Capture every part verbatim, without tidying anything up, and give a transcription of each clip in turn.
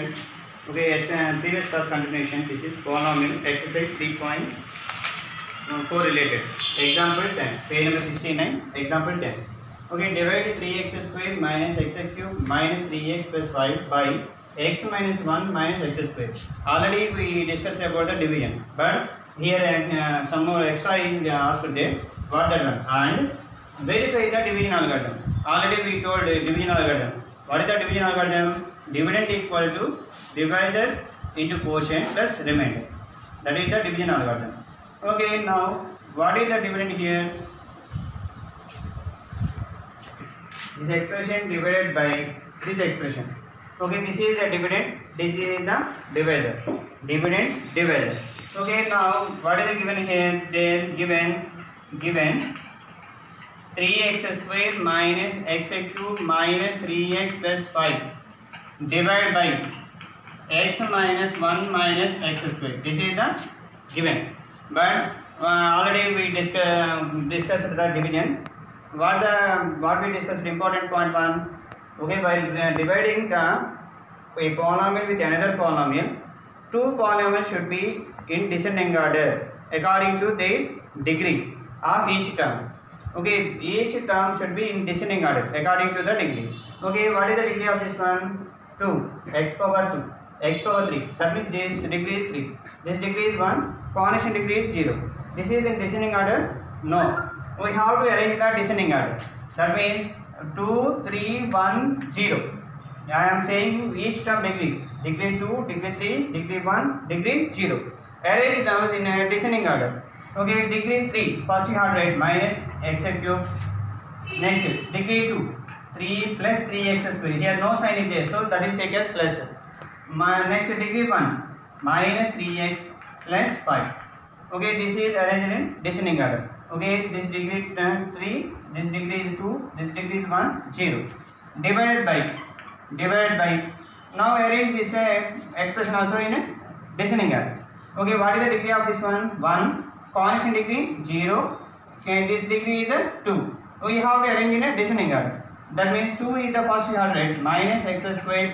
students. Okay, as uh, previous class continuation, this is polynomial exercise three point four related. Example ten, page number sixty-nine, example ten. Okay, divide three x square minus x cube minus three x plus five by x minus one minus x square. Already we discussed about the division, but here uh, some more extra is asked there. What that one? And verify the division algorithm. Already we told uh, division algorithm. What is the division algorithm? Dividend equal to divisor into quotient plus remainder. That is the division algorithm. Okay, now what is the dividend here? This expression divided by this expression. Okay, this is the dividend. This is the divisor. Dividend divisor. Okay, now what is given here? Then given given three x square minus x cube minus three x plus five divided by x minus one minus x square. This is the given. But uh, already we discuss, discussed the division. What the what we discussed important point one. Okay, while uh, dividing the a polynomial with another polynomial, two polynomials should be in descending order according to their degree of each term. Okay, each term should be in descending order according to the degree. Okay, what is the degree of this one? two, x power two, x power three. That means this degree is three. This degree is one, coefficient degree is zero. This is in descending order? No. We have to arrange the descending order. That means two, three, one, zero. I am saying each term degree. Degree two, degree three, degree one, degree zero. Arrange terms in a descending order. Okay, degree three, first you have to write minus x cube. Next, degree two, three plus three x square. Here no sign is there, so that is taken as plus. My next degree one, minus three x plus five. Okay, this is arranged in descending order. Okay, this degree uh, three, this degree is two, this degree is one, zero. Divided by, divided by. Now arrange this uh, expression also in a descending order. Okay, what is the degree of this one? one. Constant degree zero, and this degree is a two. We have to arrange in a descending order. That means two is the first you have to write minus x squared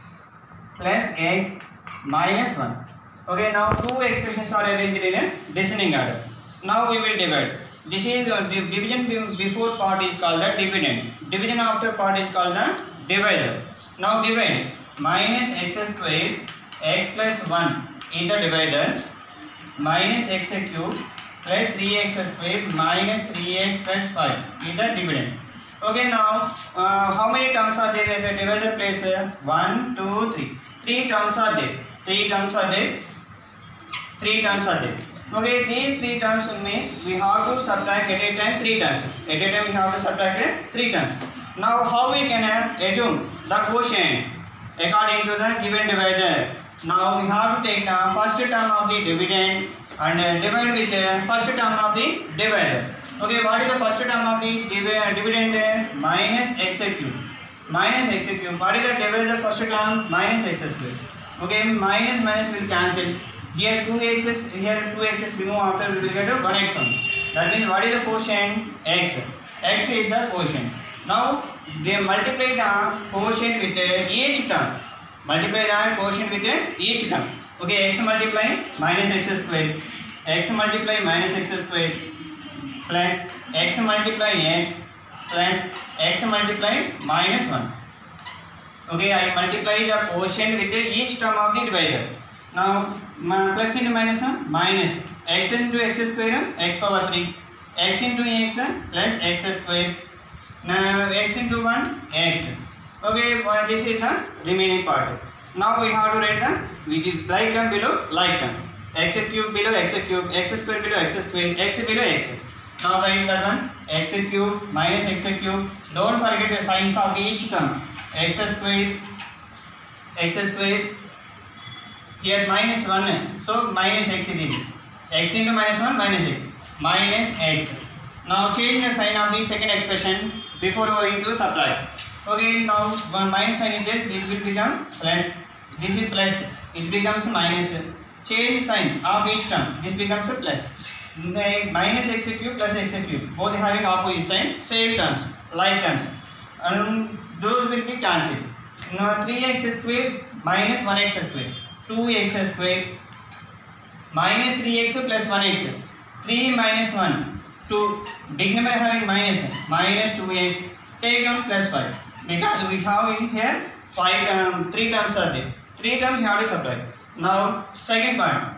plus x minus one. Okay, now two expressions are arranged in a descending order. Now we will divide. This is uh, division before part is called the dividend. Division after part is called the divisor. Now divide minus x squared x plus one in the divisor minus x cube plus three x squared minus three x plus five in the dividend. Okay, now uh, how many terms are there at the divisor place? one, two, three. Three terms are there. Three terms are there. Three terms are there. Okay, these three terms means we have to subtract at a time three times. At a time we have to subtract three times. Now how we can uh, assume the quotient according to the given divisor? Now we have to take the first term of the dividend and uh, divide with the first term of the divisor. Okay, what is the first term of the div dividend? Minus x cube. Minus x cube. What is the divisor first term? Minus x square. Okay, minus minus will cancel. Here two x's, here two x's remove after we will get a one x only. That means what is the quotient? X. X is the quotient. Now they multiply the quotient with uh, each term. Multiply the quotient with uh, each term. Okay, x multiply minus x square. X multiply minus x square plus x multiply x plus x multiply minus one. Okay, I multiply the quotient with uh, each term of the divisor. Now plus into minus one, minus x into x square, x power three, x into x plus x square. Now x into one, x. Okay, well, this is the remaining part. Now we have to write the we did like term below like term. X cube below x cube, x square below x square, x below x. Now write that one x cube minus x cube. Don't forget the signs of each term. X square, x square. Here minus one, so minus x it is. X into minus one minus x. Minus x. Now change the sign of the second expression before going to subtract. Okay, now one minus sign is there, it will become plus. This is plus, it becomes minus. Change sign of each term, this becomes a plus. Minus x cube plus x cube, both having opposite sign, same terms, like terms. And those will be cancelled. Now three x square minus one x square, two x square minus three x plus one x, three minus one, two, big number having minus, minus two x, take terms plus five, because we have in here five terms, three terms are there, three terms you have to subtract. Now second part,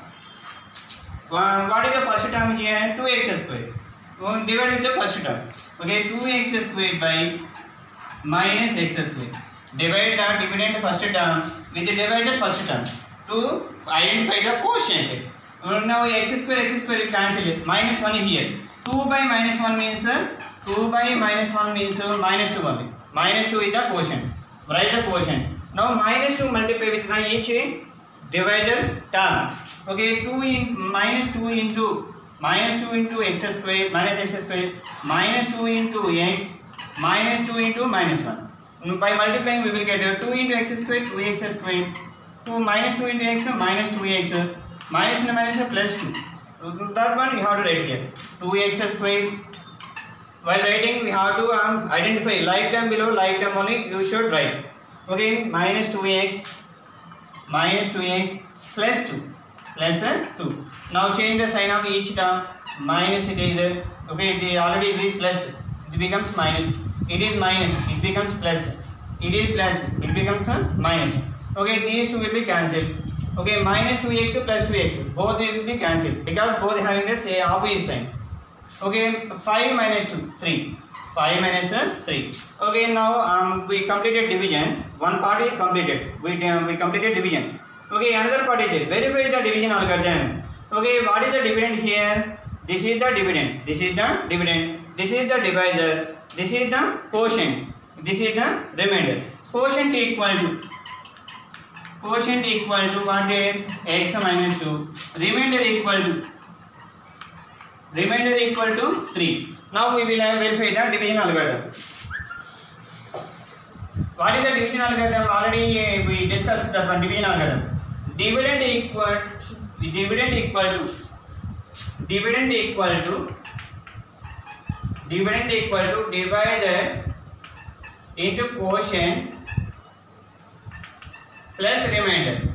uh, what is the first term here? two x square, uh, divide with the first term, okay, two x square by minus x square, divide the dividend first term with the divided first term to identify the quotient. Now x square x square cancel it, minus one here, two by minus one means uh, two by minus one means uh, minus two only, minus two is the quotient, write the quotient. Now minus two multiply with the each divided term, okay, two in minus two into minus two into x square minus x square minus two into x minus two into minus one. By multiplying we will get uh, two into x square, two x square, two minus two into x minus two x, minus and minus plus two. That one we have to write here, two x square. While writing we have to um, identify like term below, like term only you should write. Okay, minus two x, minus two x plus two, plus uh, two. Now change the sign of each term, minus it is, okay, it is already is plus, it becomes minus, it is minus, it becomes plus, it is plus, it becomes uh, minus. Okay, these two will be cancelled. Okay, minus two x plus two x, both will be cancelled because both having the same opposite sign. Okay, five minus two, three, five minus uh, three. Okay, now um, we completed division, one part is completed, we, uh, we completed division. Okay, another part is there, verify the division algorithm. Okay, what is the dividend here? This is the dividend, this is the dividend, this is the divisor, this is the quotient, this is the remainder. Quotient equal to, quotient equal to what is x minus two, remainder equal to, remainder equal to three. Now we will have verify the division algorithm. What is the division algorithm? Already uh, we discussed the division algorithm. Dividend equal to, dividend equal to, dividend equal to, dividend equal to divided into quotient plus remainder,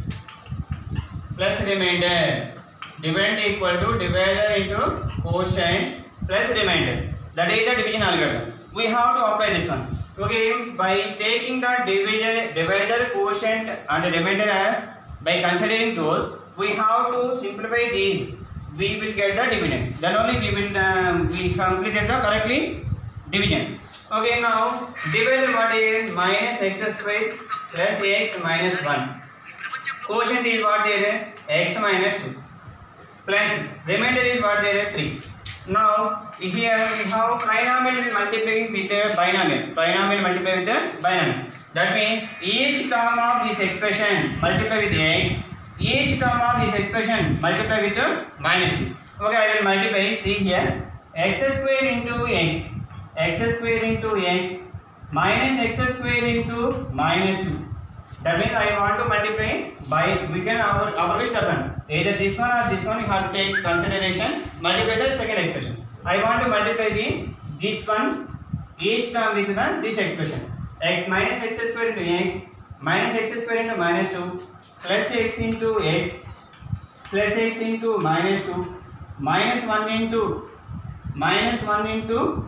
plus remainder, dividend equal to divider into quotient plus remainder. That is the division algorithm. We have to apply this one. Okay, by taking the divider, divider, quotient and remainder, by considering those, we have to simplify these. We will get the dividend. Then only we will uh, we completed the correctly division. Okay, now divider what is minus x square plus x minus one. Quotient is what there is x minus two. Plus remainder is what there is three. Now here we have trinomial multiplying with a binomial. Trinomial multiply with a binomial. That means each term of this expression multiply with x. Each term of this expression multiply with a minus two. Okay, I will multiply. See here, x square into x, x square into x minus x square into minus two. That means I want to multiply by, we can our our which happen, either this one or this one you have to take consideration, multiply the second expression. I want to multiply the this one, each term with the this expression, x minus x square into x minus x square into minus two plus x into x plus x into minus two minus one into minus one into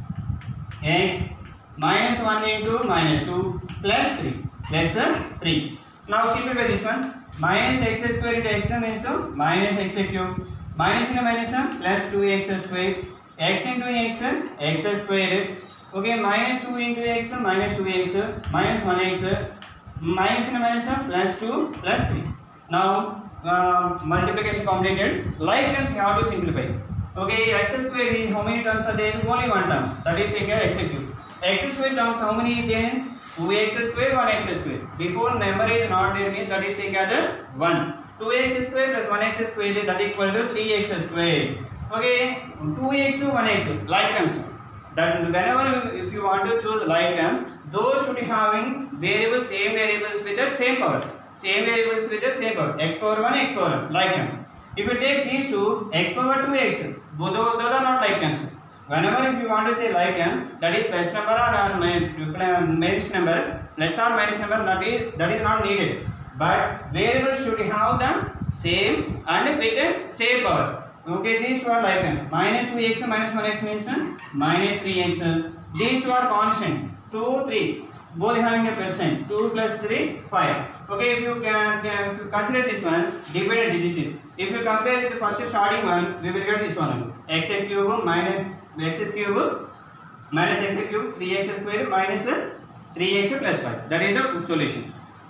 x minus one into minus two plus three plus uh, three. Now simplify this one, minus x square into x means uh, minus x cube, minus into minus uh, plus two x square, x into x, uh, x square, okay, minus two into x, uh, minus two x, uh, minus one x, uh, minus into minus uh, plus two plus three. Now uh, multiplication completed. Like terms you have to simplify. Okay, x square is how many terms are there? Only one term, that is take x cube. X square terms how many then? two x square, one x square. Before number is not there means that is taken as one. two x square plus one x square, that is equal to three x square. Okay, two x to one x, like terms. That whenever if you want to choose like term, those should be having variables, same variables with the same power. Same variables with the same power. X power one, x power one, like term. If you take these two, x power two x, both those are not like terms. Whenever if you want to say like term, that is plus number or minus number, plus or minus number, that is, that is not needed. but variable should have the same and with the same power. Okay, these two are like that. Minus two x minus one x means minus three x. These two are constant. two, three. Both having a percent. two plus three, five. Okay, if you can, if you consider this one, divided this is. If you compare with the first starting one, we will get this one. X cube minus x cube minus x cube, three x square minus three x plus five. That is the solution.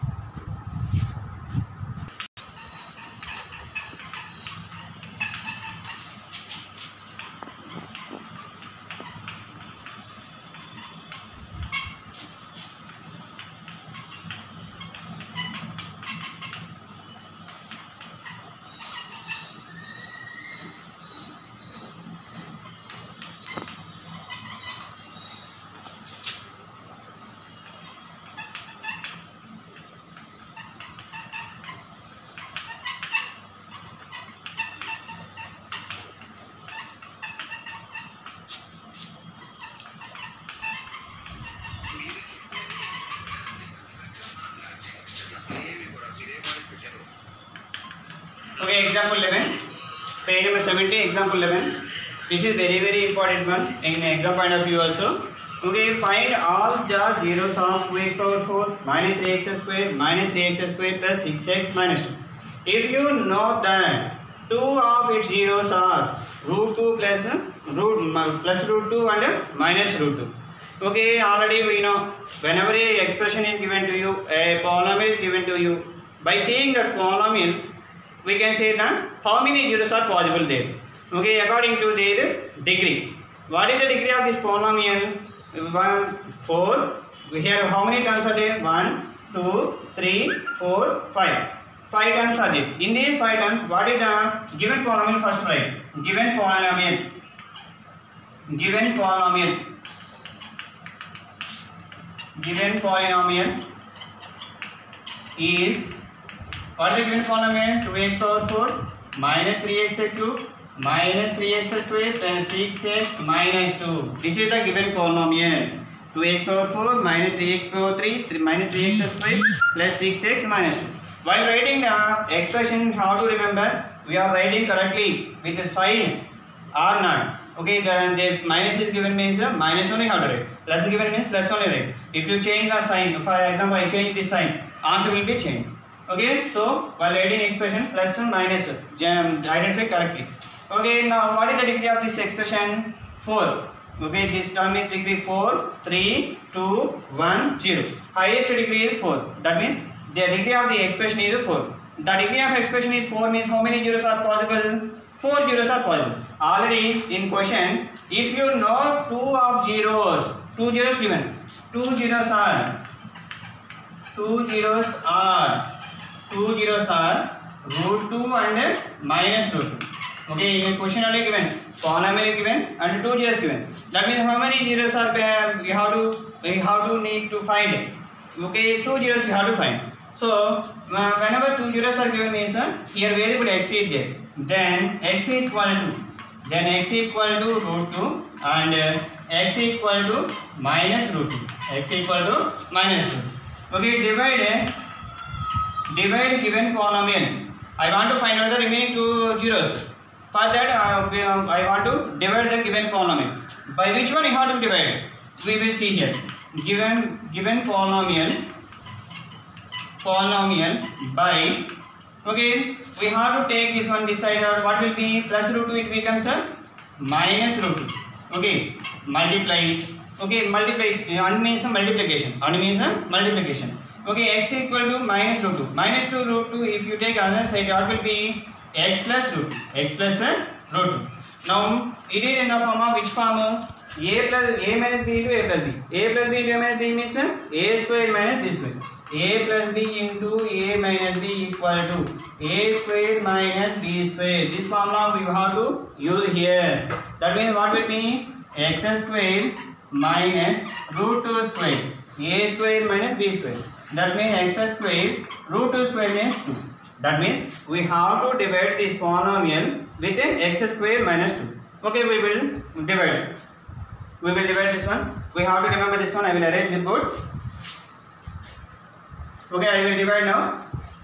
Okay, example eleven, page number seventy, example eleven. This is very very important one in exam point of view also. Okay, find all the zeros of two x power four minus three x square minus three x square plus six x minus two. If you know that two of its zeros are root two plus root plus root two and minus root two. Okay, already we know whenever a expression is given to you, a polynomial is given to you. By seeing that polynomial, we can say that how many zeros are possible there. Okay, according to their degree. What is the degree of this polynomial? one, four. We have how many terms are there? one, two, three, four, five. five terms are there. In these five terms, what is the given polynomial first write? Given polynomial. Given polynomial. Given polynomial is, what is the given polynomial? two x power four minus three x cube minus three x square plus six x minus two. This is the given polynomial. two x power four minus three x power three, three minus three x square plus six x minus two. While writing the expression, how to remember? We are writing correctly with the sign or not. Okay, the, the minus is given means uh, minus only how to write. Plus given means plus only write. If you change the sign, for example, I change this sign, answer will be changed. Okay, so while writing expression, plus and minus, identify correctly. Okay, now what is the degree of this expression? four. Okay, this term is degree four, three, two, one, zero. Highest degree is four. That means the degree of the expression is four. The degree of expression is four means how many zeros are possible? four zeros are possible. Already in question, if you know two of zeros, two zeros given. two zeros are, two zeros are, two zeros are root two and minus root two. Okay, in question only given, polynomial is given and two zeros given. That means how many zeros are there? We have to, we have to need to find. Okay, two zeros we have to find. So uh, whenever two zeros are given means uh, here variable x is there. Then x is equal to, then x is equal to root two and uh, x is equal to minus root two. X is equal to minus root two. Okay, divide, divide given polynomial. I want to find out the remaining two zeros. For that, uh, I want to divide the given polynomial. By which one you have to divide? We will see here. Given given polynomial, polynomial by, okay, we have to take this one, this side out. What will be plus root two? It becomes a minus root two. Okay, multiply it. Okay, multiply. Un means multiplication. Un means multiplication. Okay, x equal to minus root two. Minus two root two. If you take another side, what will be? X plus root two. X plus uh, root two. Now it is in the form of which form? A plus a minus b into a plus b. A plus b into a minus b means uh, a square minus b square. A plus b into a minus b equal to a square minus b square. This formula we have to use here. That means what will be? X square minus root two square. A square minus b square. That means x square root two square means two. That means we have to divide this polynomial with an x square minus two. Okay, we will divide. We will divide this one. We have to remember this one. I will arrange the board. Okay, I will divide now.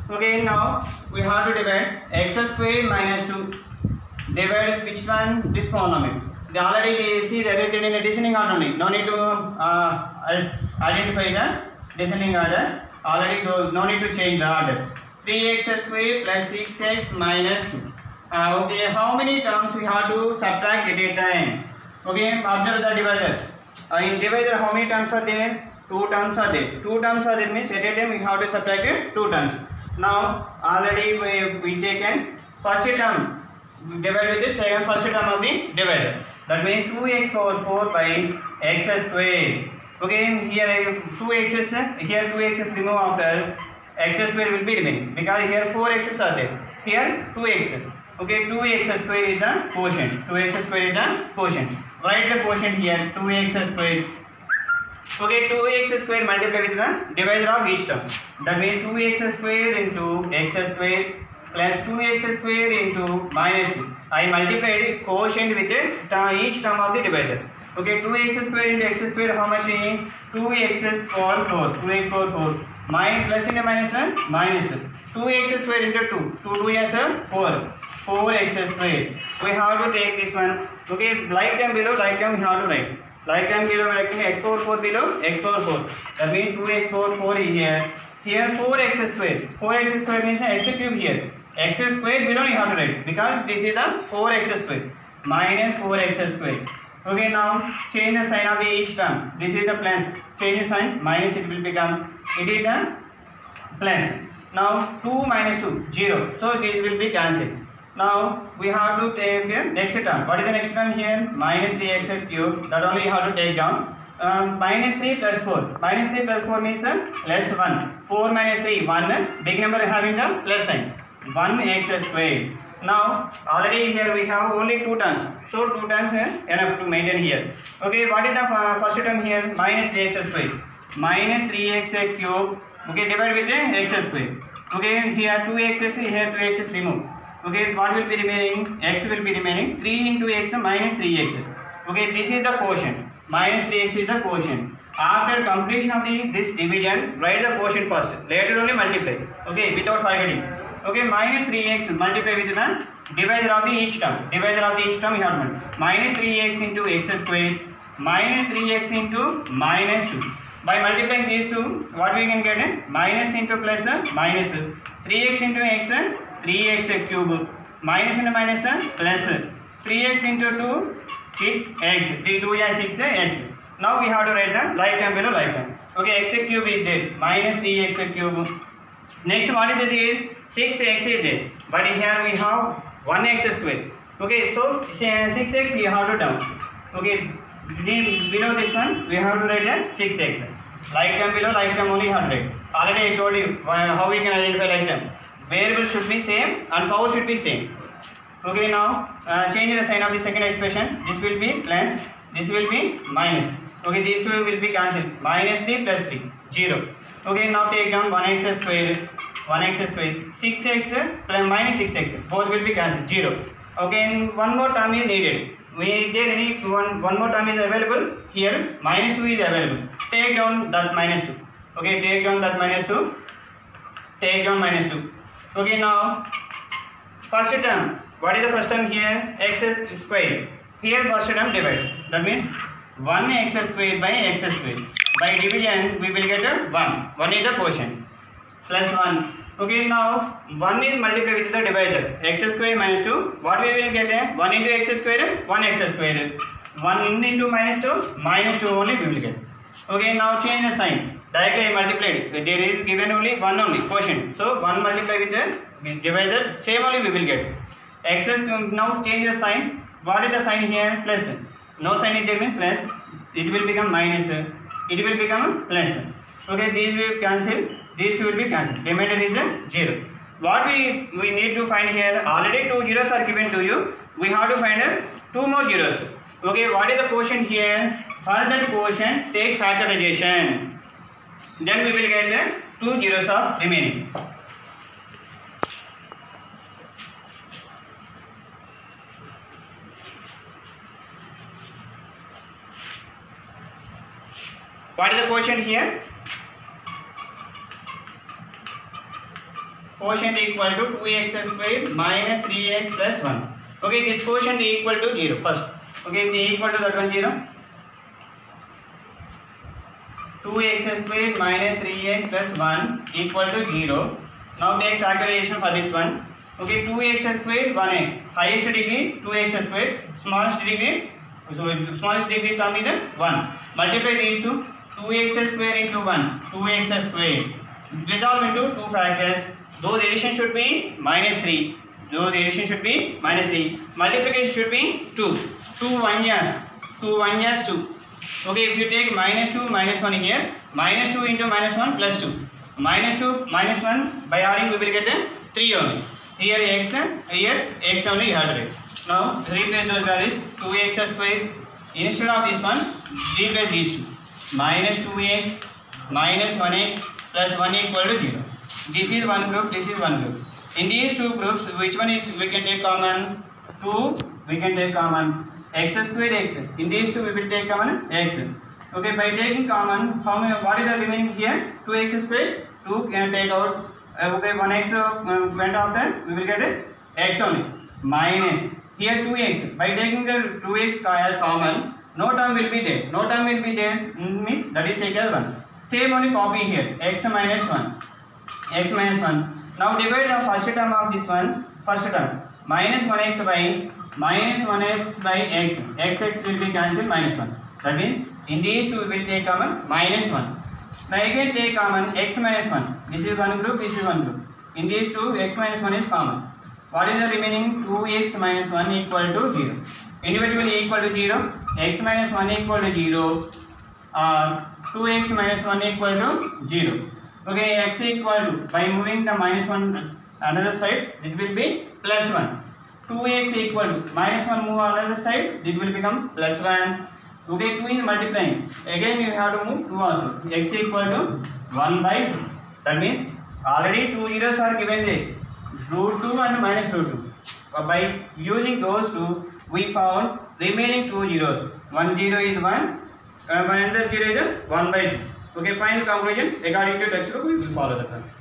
Okay, now we have to divide x square minus two. Divide which one? This polynomial. They already see everything in a descending order only. No need to uh, identify the descending order. Already do, no need to change the order. three x square plus six x minus two. Uh, okay, how many terms we have to subtract at a time? Okay, observe the divisor. Uh, in divisor, how many terms are there? Two terms are there. Two terms are there means at a time we have to subtract it two terms. Now already we we taken first term divided with the second first term of the divider. That means two x power four by x square. Okay, here two x's, here two x's remove after x square will be remaining because here four x's are there. Here two x. Okay, two x square is the quotient. two x square is the quotient. Write the quotient here, two x square. Okay, two x square multiply with the divisor of each term. That means two x square into x square plus two x square into minus two. I multiplied quotient with the term, each term of the divisor. Okay, two x square into x square, how much is? two x power four. two x power four. Minus plus into minus one? Minus. two x square into two. two two is four. four x square. We have to take this one. Okay, like term below, like term we have to write. Like term below, like term x power four below, x power four. That means two x power four is here. Here four x square. four x square means x cube here. X square below you have to write because this is the four x square minus four x square. Okay, now change the sign of the each term. This is the plus. Change the sign, minus it will become, it is the plus. Now two minus two, zero. So this will be cancelled. Now we have to take the next term. What is the next term here? Minus three x cube. That only you have to take down. Um, minus three plus four. Minus three plus four means uh, plus one. four minus three, one. Big number having the plus sign. one x square. Now already here we have only two terms. So two terms is enough to maintain here. Okay, what is the uh, first term here? Minus three x square. Minus three x cube. Okay, divide with the x square. Okay, here two x's, here two x's remove. Okay, what will be remaining? X will be remaining. three into x minus three x. Okay, this is the quotient. Minus three x is the quotient. After completion of the this division, write the quotient first. Later only multiply. Okay, without forgetting. Okay, minus three x multiply with the divisor of the each term. Divisor of the each term we have one. Minus three x into x square. Minus three x into minus two. By multiplying these two, what we can get? Minus into plus, minus. three x into x, three x cube. Minus into minus, plus. three x into two, six x. three two is six x. Now we have to write the like term below like term. Okay, x cube is there. Minus three x cube. Next, what is there? six x is there. But here we have one x square. Okay, so six x you have to down. Okay, below this one we have to write the six x. Like term below like term only one hundred. Already I told you how we can identify like term. Variable should be same and power should be same. Okay, now uh, change the sign of the second expression. This will be plus, this will be minus. Okay, these two will be cancelled. Minus three plus three, zero. Okay, now take down one x square, one x square, six x plus minus six x. Both will be cancelled, zero. Okay, and one more term is needed. We there any one one more term is available here. Minus two is available. Take down that minus two. Okay, take down that minus two. Take down minus two. Okay, now first term. What is the first term here? X square. Here first term divides. That means one x square by x square. By division we will get a one. one is the quotient. Plus one. Okay, now one is multiplied with the divisor. X square minus two. What we will get? one into x square, one x square. one into minus two, minus two only we will get. Okay, now change the sign. Directly I multiplied. There is given only one only quotient. So one multiplied with the divisor, same only we will get. X now change the sign. What is the sign here? Plus. No sign it means plus. It will become minus. It will become plus. Okay, these will cancel. These two will be cancelled. Remainder is a zero. What we we need to find here? Already two zeros are given to you. We have to find uh, two more zeros. Okay, what is the quotient here? For that quotient, take factorization. Then we will get the two zeros of remaining. What is the quotient here? quotient equal to two x square minus three x plus one. Okay, this quotient equal to zero first. Okay, it is equal to that one zero. two x square minus three x plus one equal to zero. Now take factorization for this one. Okay, two x square one x. Highest degree two x square. Smallest degree, so smallest degree term is one. Multiply these two. two x square into one. two x square. Resolve into two factors. Those addition should be minus three. Those addition should be minus three. Multiplication should be two. two one years. two one years two. Okay, if you take minus two, minus one here, minus two into minus one plus two. Minus two, minus one, by adding we will get a three only. Here x, here x only you have to write. Now replace those values. two x square. Instead of this one, replace these two. Minus two x minus one x plus one equal to zero. This is one group, this is one group. In these two groups, which one is we can take common? two, we can take common. X square x. In these two we will take common x. Okay, by taking common, how many, what is the remaining here? two x square. two can take out. Uh, okay, one x uh, went after, we will get a x only. Minus. Here two x. By taking the two x as common, no term will be there. No term will be there means that is taken as one. Same only copy here. X minus one. X minus one. Now divide the first term of this one. First term. Minus one x by minus one x by x. X x will be cancelled minus one. That means in these two we will take common minus one. Now again take common x minus one. This is one group, this is one group. In these two x minus one is common. What is the remaining? two x minus one equal to zero. Individually equal to zero. X minus one equal to zero. Or two x minus one equal to zero. Okay, x equal to, by moving the minus one another side, it will be plus one. two x equal to, minus one move on another side, it will become plus one. Okay, two is multiplying. Again you have to move two also. X equal to one by two. That means already two zeros are given there. Root two and minus root two. By using those two, we found remaining two zeros. One zero is one, uh, another zero is one by two. Okay, final conclusion. According to textbook, we will follow the one.